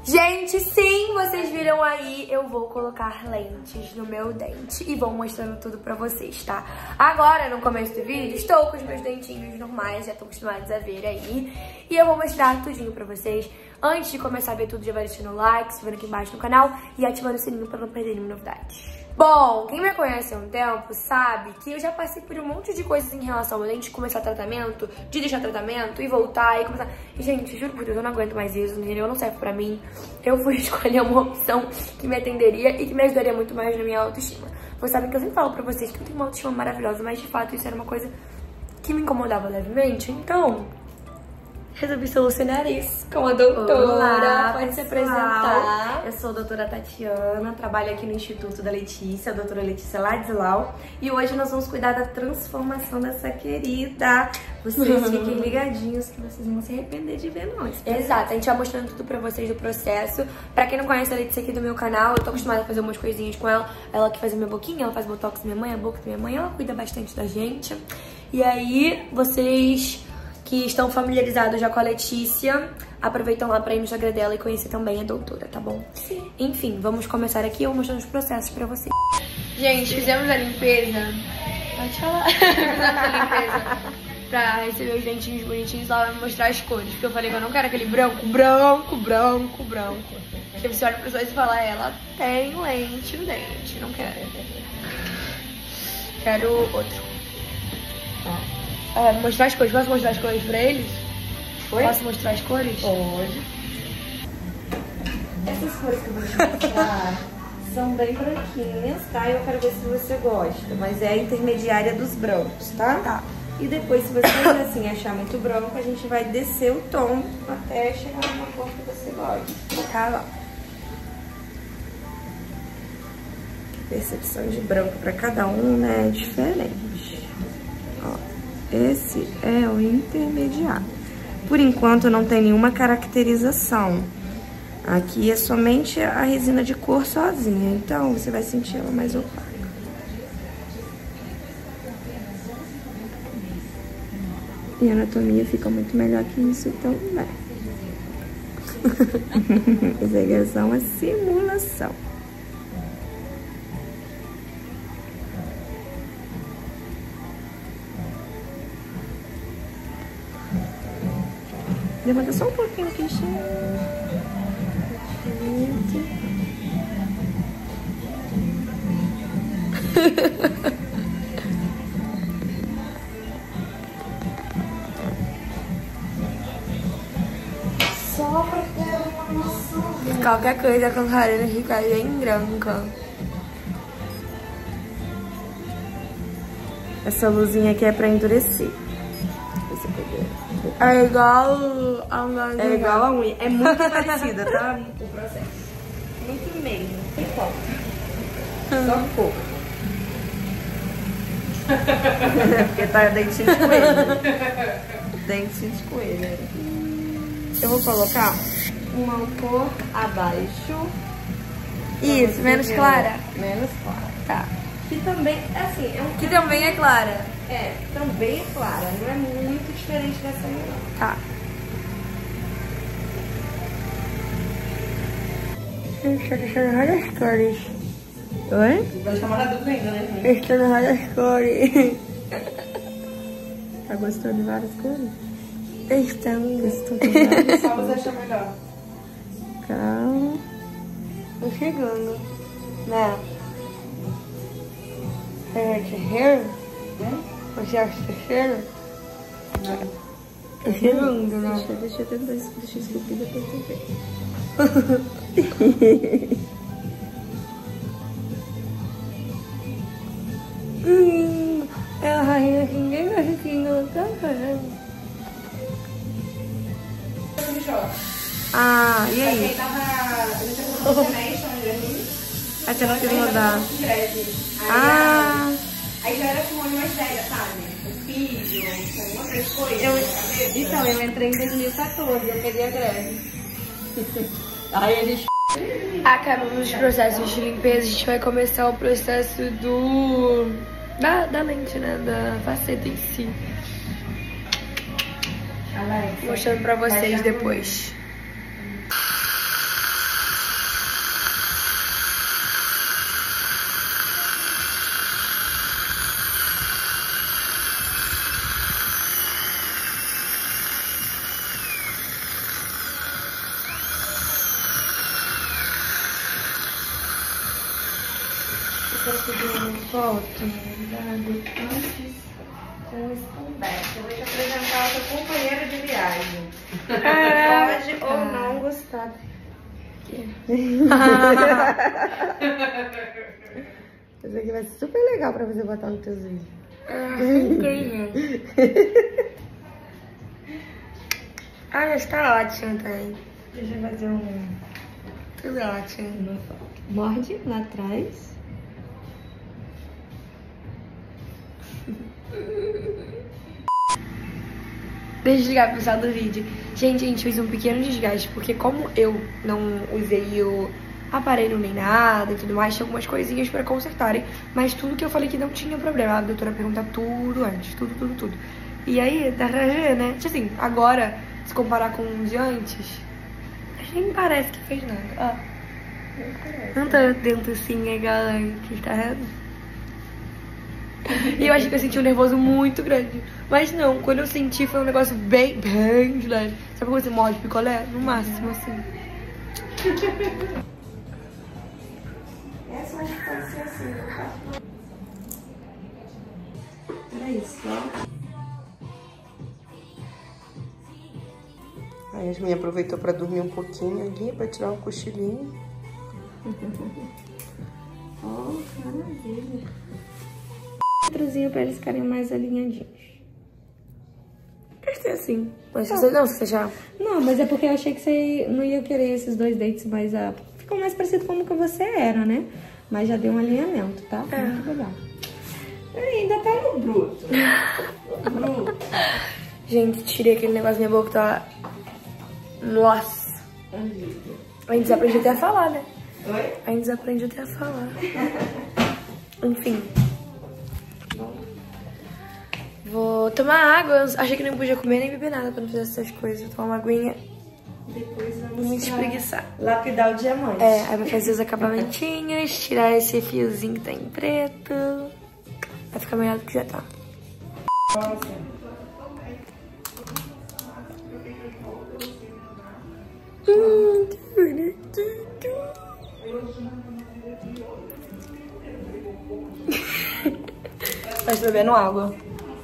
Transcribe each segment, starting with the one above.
Gente, sim, vocês viram aí, eu vou colocar lentes no meu dente e vou mostrando tudo pra vocês, tá? Agora, no começo do vídeo, estou com os meus dentinhos normais, já estão acostumados a ver aí. E eu vou mostrar tudinho pra vocês. Antes de começar a ver tudo, já vai deixando o like, se inscrevendo aqui embaixo no canal e ativando o sininho pra não perder nenhuma novidade. Bom, quem me conhece há um tempo sabe que eu já passei por um monte de coisas em relação ao dente, de começar tratamento, de deixar tratamento e voltar e começar... E, gente, juro por Deus, eu não aguento mais isso, entendeu? Não serve pra mim. Eu fui escolher uma opção que me atenderia e que me ajudaria muito mais na minha autoestima. Vocês sabem que eu sempre falo pra vocês que eu tenho uma autoestima maravilhosa, mas de fato isso era uma coisa que me incomodava levemente, então... resolvi solucionar isso com a doutora. Olá, pode se apresentar. Eu sou a doutora Tatiana, trabalho aqui no Instituto da Letícia, a doutora Letícia Ladislau. E hoje nós vamos cuidar da transformação dessa querida. Vocês fiquem ligadinhos que vocês não vão se arrepender de ver nós. Exato, a gente vai mostrando tudo pra vocês do processo. Pra quem não conhece a Letícia aqui do meu canal, eu tô acostumada a fazer umas coisinhas com ela. Ela que faz a minha boquinha, ela faz botox da minha mãe, a boca da minha mãe, ela cuida bastante da gente. E aí, vocês... que estão familiarizados já com a Letícia, aproveitam lá pra ir no Instagram dela e conhecer também a doutora, tá bom? Sim. Enfim, vamos começar aqui, eu vou mostrando os processos pra vocês. Gente, fizemos a limpeza. Pode falar. Fizemos a limpeza pra receber os dentinhos bonitinhos lá e mostrar as cores. Porque eu falei que eu não quero aquele branco, branco, branco, branco. Porque você olha pra pessoa e fala, ela tem lente no dente, não quero. Quero outro. Mostrar as cores. Posso mostrar as cores pra eles? Oi? Posso mostrar as cores? Pode. Essas cores que eu vou te mostrar são bem branquinhas, tá? Eu quero ver se você gosta, mas é a intermediária dos brancos, tá? Tá. E depois, se você ainda assim achar muito branco, a gente vai descer o tom até chegar numa cor que você gosta. Tá lá. Percepção de branco pra cada um, né, é diferente. Ó, esse é o intermediário. Por enquanto não tem nenhuma caracterização. Aqui é somente a resina de cor sozinha, então você vai sentir ela mais opaca. E a anatomia fica muito melhor que isso também. Essa aqui é uma simulação. Levanta só um pouquinho aqui, só pra ter uma noção. Qualquer coisa com Karina fica bem branca. Essa luzinha aqui é pra endurecer. É igual a unha. É igual a unha. É muito parecida, tá? O processo. Muito mesmo. Tem pouco. Só pouco. Porque tá dentinho de coelho. Dentinho de coelho. Eu vou colocar uma cor abaixo. Isso, menos clara. Menos clara. Tá. Que também, assim, é um... Que também é clara. É, também é clara. Não é muito diferente dessa minha, não. Tá. Estou deixando várias cores. Oi? Vai chamar a dúvida ainda, né? Estou deixando várias cores. Tá gostando de várias cores? Estou Qual você acha melhor? Calma. Tô chegando. Né? É terceiro? Você acha terceiro? Não. Tô chegando, né? Deixa eu tentar esculpir depois eu ver. É a rainha que ninguém gosta que não tá fazendo. Ah, e aí? Aí Aí você não quis mudar. Ah! Aí já era com uma mais velha, sabe? O filho, com outras coisas. Então, eu entrei em 2014, eu peguei a greve. Aí eles... Acabamos os processos de limpeza, a gente vai começar o processo da lente, né? Da faceta em si. Mostrando pra vocês depois. quero pedir uma foto antes com esse conversa. Eu vou te apresentar a sua companheira de viagem. Pode ou não gostar. Isso aqui vai ser super legal pra você botar no teu vídeo. Ah, já tá ótimo também. Deixa eu fazer um... Tudo ótimo. Morde lá atrás. Deixa eu desligar pro pessoal do vídeo. Gente, a gente fez um pequeno desgaste, porque como eu não usei o aparelho nem nada e tudo mais, tinha algumas coisinhas pra consertarem, mas tudo que eu falei que não tinha problema. A doutora pergunta tudo antes, tudo. E aí, tá né? Tipo assim, agora, se comparar com os de antes, nem parece que fez nada. Ó, não tá dentro assim, igual antes, tá vendo? E eu acho que eu senti um nervoso muito grande. Mas não, quando eu senti foi um negócio bem leve. Sabe quando você morde picolé? No máximo, assim. Essa acho que pode ser assim, tá? Era isso, ó. Aí a Yasmin aproveitou pra dormir um pouquinho ali, pra tirar um cochilinho. Oh, que maravilha. Outrozinho pra eles ficarem mais alinhadinhos. Pode ser assim. Mas se você não, se você já... Não, mas é porque eu achei que você não ia querer esses dois dentes mais... Ficou mais parecido com como que você era, né? Mas já deu um alinhamento, tá? É. Muito legal. Ainda tá no bruto. Gente, tirei aquele negócio da minha boca, tá... Nossa. A gente desaprende até a falar, né? Oi? A gente desaprende até a falar. Enfim. Vou tomar água. Eu achei que não podia comer nem beber nada pra não fazer essas coisas. Vou tomar uma aguinha. Depois Vou vamos me espreguiçar. lapidar o diamante. É, aí vai fazer os acabamentinhos, tirar esse fiozinho que tá em preto. Vai ficar melhor do que já tá. Nossa. Tá bebendo água.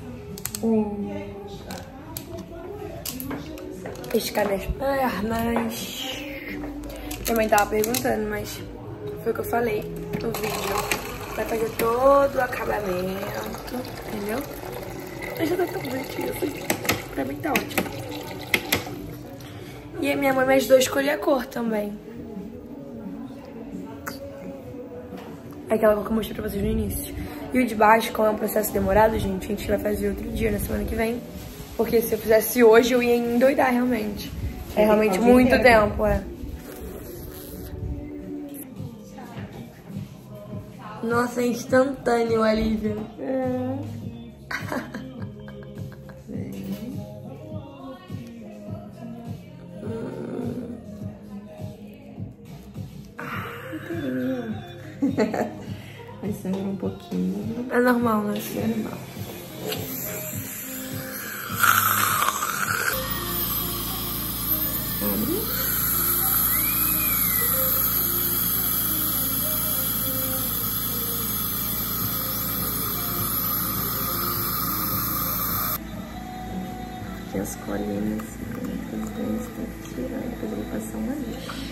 Esticar minhas pernas. Minha mãe tava perguntando, mas foi o que eu falei no vídeo. Vai fazer todo o acabamento, entendeu? Mas já tá tão bonitinho assim. Pra mim tá ótimo. E a minha mãe me ajudou a escolher a cor também. Aquela cor que eu mostrei pra vocês no início. E o de baixo, como é um processo demorado, gente, a gente vai fazer outro dia, na semana que vem. Porque se eu fizesse hoje, eu ia endoidar realmente. É realmente muito tempo, é. Nossa, é instantâneo o alívio. Vai sangrar um pouquinho. É normal, né? É normal. Aqui as colinhas, os dentes tem que tirar, depois eu vou passar uma lixa.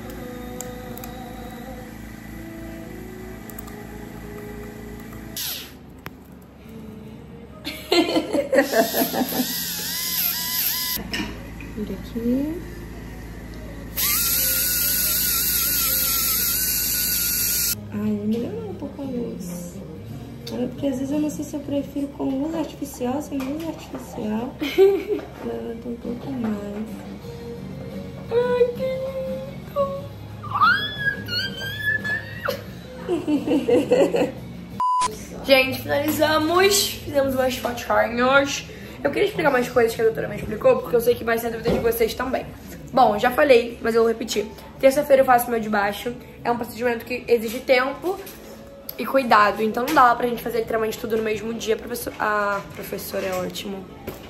Vira aqui. Ai, melhorou um pouco a luz. Porque às vezes eu não sei se eu prefiro com luz artificial, sem luz artificial. Levanta um pouco mais. Ai, que lindo! Gente, finalizamos. Fizemos umas fotinhas. Eu queria explicar mais coisas que a doutora me explicou, porque eu sei que vai ser a dúvida de vocês também. Bom, eu já falei, mas eu vou repetir. Terça-feira eu faço meu de baixo. É um procedimento que exige tempo e cuidado. Então não dá pra gente fazer literalmente tudo no mesmo dia. Professora é ótimo.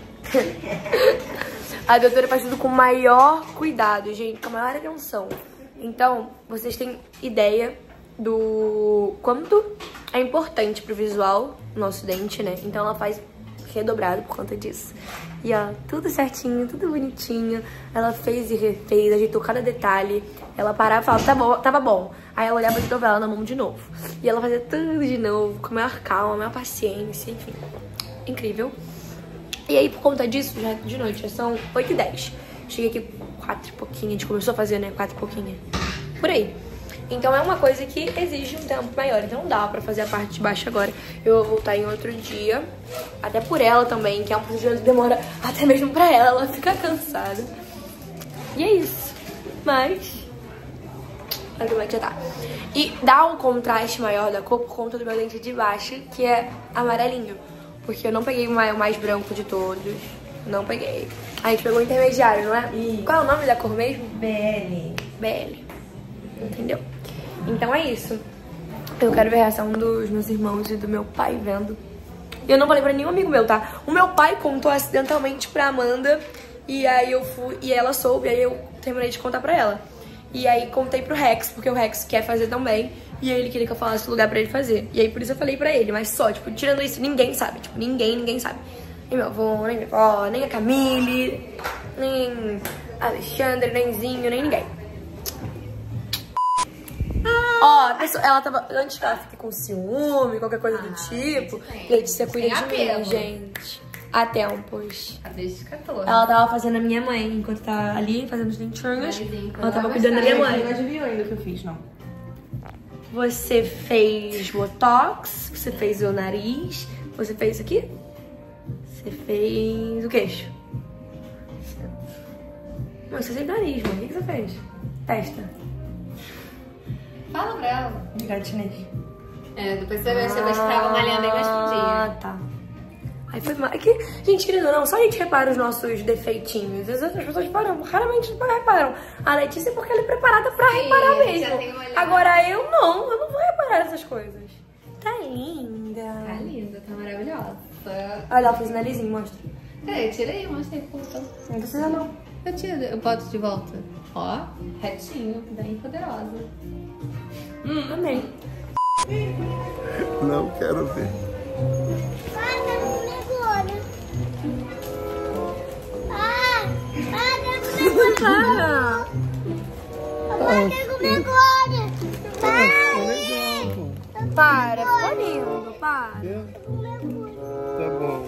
A doutora faz tudo com maior cuidado, gente, com a maior atenção. Então, vocês têm ideia do quanto é importante pro visual o nosso dente, né? Então ela faz redobrado por conta disso. E ó, tudo certinho, tudo bonitinho. Ela fez e refez, ajeitou cada detalhe. Ela parava e falava, tá bom, tava bom. Aí ela olhava de novo, ela na mão de novo. E ela fazia tudo de novo, com a maior calma, a maior paciência, enfim. Incrível. E aí, por conta disso, já de noite, já são 8h10. Cheguei aqui 4 e pouquinho, a gente começou a fazer, né, 4 e pouquinho. Por aí. Então é uma coisa que exige um tempo maior, então não dá pra fazer a parte de baixo agora. Eu vou voltar em outro dia, até por ela também, que é um procedimento que demora até mesmo pra ela fica cansada. E é isso. Mas olha como é que já tá. E dá um contraste maior da cor por conta do meu dente de baixo, que é amarelinho. Porque eu não peguei o mais branco de todos. Não peguei. A gente pegou o intermediário, não é? Qual é o nome da cor mesmo? BL. BL. Entendeu? Então é isso. Eu quero ver a reação dos meus irmãos e do meu pai vendo. E eu não falei pra nenhum amigo meu, tá? O meu pai contou acidentalmente pra Amanda. E aí eu fui, e ela soube, aí eu terminei de contar pra ela. E aí contei pro Rex, porque o Rex quer fazer também. E aí ele queria que eu falasse o lugar pra ele fazer. E aí por isso eu falei pra ele, mas só, tipo, tirando isso, ninguém sabe. Tipo, ninguém sabe. Nem meu avô, nem minha avó, nem a Camille, nem a Alexandre, nem Zinho, nem ninguém. Ó, a pessoa, ela tava, antes que ela fique com ciúme, qualquer coisa do tipo, Letícia cuida de mim, gente. Há tempos. Desde 14. Ela tava fazendo a minha mãe, enquanto tá ali fazendo os dentinhos. Ela tava cuidando da minha mãe. Não adivinhou ainda o que eu fiz, não. Você fez botox, você fez o nariz, você fez isso aqui? Você fez o queixo. Não, você fez nariz, mano. O que você fez? Testa. Fala pra ela. De cara chinês. É, depois você vai ficar malhando aí mais um dia. Ah, tá. Aí foi mal. É que, gente, querendo ou não, só a gente repara os nossos defeitinhos. As outras pessoas reparam, raramente reparam. A Letícia porque ela é preparada pra reparar já mesmo. tem uma olhada. Agora eu não vou reparar essas coisas. Tá linda. Tá linda, tá maravilhosa. Olha, ela fez o narizinho, mostra. É, tirei, mostrei, puta. Não precisa não. Eu tiro, eu boto de volta. Ó, retinho, bem poderosa. Amei. Não quero ver. Para! Para, ficou lindo, para. Tá bom.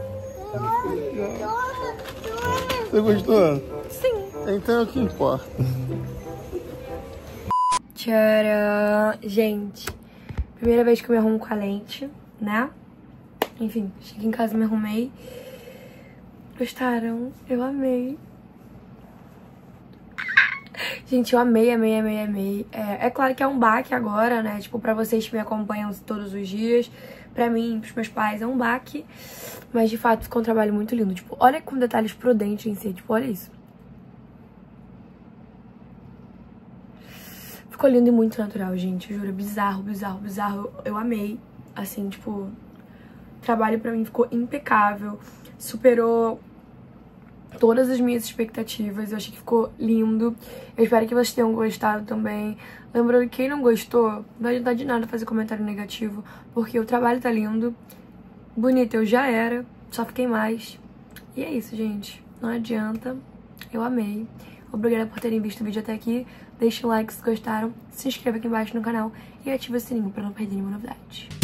Você gostou? Sim. Então é o que importa. Tcharam! Gente, primeira vez que eu me arrumo com a lente, né? Enfim, cheguei em casa e me arrumei. Gostaram? Eu amei. Gente, eu amei. É claro que é um baque agora, né? Tipo, pra vocês que me acompanham todos os dias, pra mim, pros meus pais, é um baque. Mas, de fato, ficou um trabalho muito lindo. Tipo, olha com detalhes pro dente em si. Tipo, olha isso. Ficou lindo e muito natural, gente. Eu juro, bizarro. Eu amei. Assim, tipo, o trabalho pra mim ficou impecável. Superou todas as minhas expectativas. Eu achei que ficou lindo. Eu espero que vocês tenham gostado também. Lembrando que quem não gostou, não vai adiantar de nada fazer comentário negativo, porque o trabalho tá lindo. Bonito eu já era, só fiquei mais. E é isso, gente. Não adianta. Eu amei. Obrigada por terem visto o vídeo até aqui. Deixem um like se gostaram. Se inscreva aqui embaixo no canal e ative o sininho pra não perder nenhuma novidade.